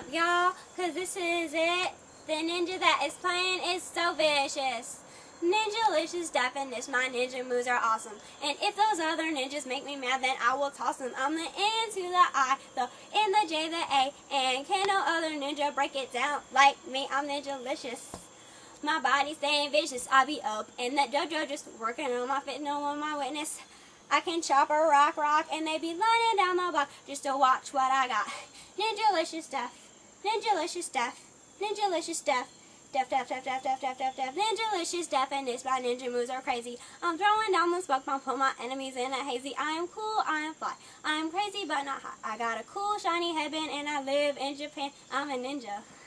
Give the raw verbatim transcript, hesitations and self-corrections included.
up, y'all, because this is it. The ninja that is playing is so vicious. Ninjalicious deafness, my ninja moves are awesome. And if those other ninjas make me mad, then I will toss them. I'm the N to the I, the N, the J, the A, and can no other ninja break it down like me? I'm ninjalicious. My body staying vicious, I be up in that dojo just working on my fit, no one my witness. I can chop a rock, rock, and they be lining down the block just to watch what I got. Ninjalicious stuff, ninjalicious stuff, ninjalicious stuff. Def, def, def, def, def, def, def, def, ninjalicious deaf, and this my ninja moves are crazy. I'm throwing down the smoke bomb, put my enemies in a hazy. I am cool, I am fly, I am crazy but not hot. I got a cool shiny headband and I live in Japan. I'm a ninja.